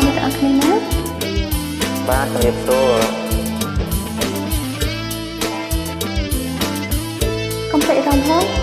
មិនអត់គ្នាណាបាទជំរាបសួរកុំភ្លេចអារម្មណ៍ផង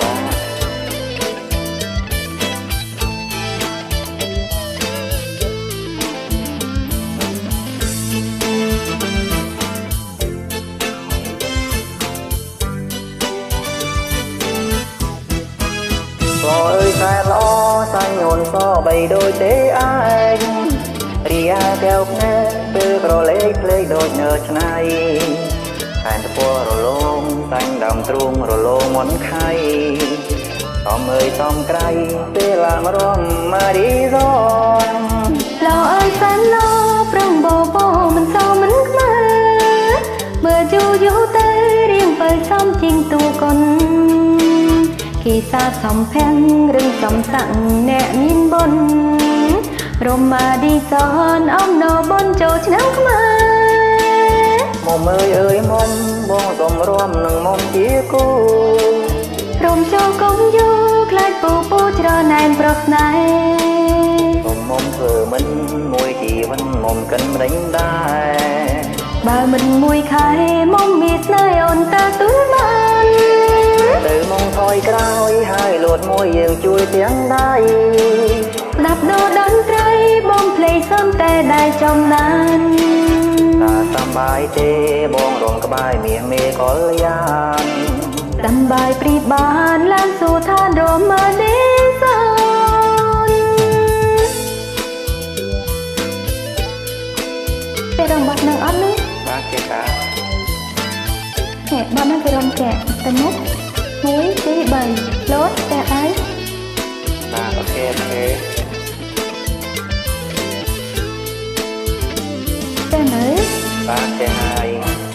អើយតែល្អសាញ់ញូនសបីដូចទេឯងរីយ៉ាកែវភ្នែកពេលក្រឡេកភ្លេចដូចនើឆ្នៃខែនតពណ៌រលោងតាញ់ដើមទ្រូងរលោងមន់ខៃតំអើយតំក្រៃពេលឡើងរំម៉ារីរ៉នលោអើយសែនលោប្រឹងបបោមិនសោមិនខ្មើមើលយូរយូរទៅរៀងបើសំជីងតួកុនគេសាសំភាំងឬសំសាំងអ្នកមានបុណ្យរមមាឌីសនអំណរបុណ្យចូលឆ្នាំខ្មែរមុំអើយមុំបងសំរំនឹងមុំជាគូរំចូលកុំយូរខ្លាចពូពូច្រណែនប្រុសស្នេហ៍មុំធ្វើមិនមួយជីវិតមុំកិនម្ដេចដែរបើមិនមួយខែមុំមានស្នេហ៍អូនតើទូលបានទៅមកថយក្រោយហើយលួតមួយយើងជួយទាំងដៃស្ដាប់ដូរតន្ត្រីបងភ្លេងសំតែដែលចំណានតាសប្បាយទេបងរងក្បែរមាសមេកលយានសប្បាយព្រីបានឡើងសួរថារមឌីសនពេលរំបាត់នឹងអត់នេះបាទគេតានេះបាត់នឹងគេរំចាក់ទៅមុខ1 2 3លោតតែអីបាទអូខេតែមើលបាទគេហើយ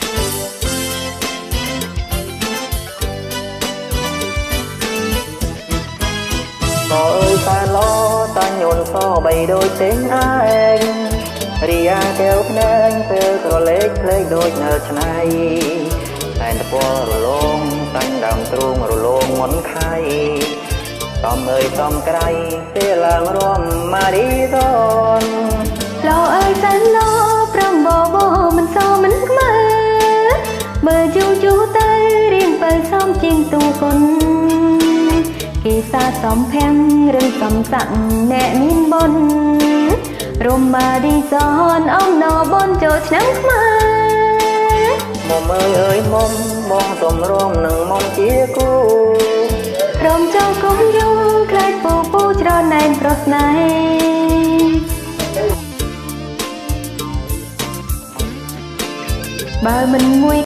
ក៏អើយតែឡតាញូនសបីដូចទេងឯងរីយ៉ាកែវភ្នែកពេលក្រឡេកភ្លេចដូចនៅឆ្នៃតែតពណ៌រលោងតាញ់ដើមទ្រូងរលោងមន់ខៃតំអើយតំក្រៃពេលឡើងរំម៉ារីរ៉នលោអើយតែលោប្រំបបោមិនសោមិនខ្មើមើលយូរយូរទៅរៀងបើសំជីងតួកុនគេសាសំភាំងឬសំសាំងអ្នកមានបុណ្យរមមាឌីសនអំណរបុណ្យចូលឆ្នាំខ្មែរមុំអើយមុំបងសំរំនឹងមុំជាគូរំចូលកុំយូរខ្លាចពូពូច្រណែនប្រុសស្នេហ៍បើមិនមួយ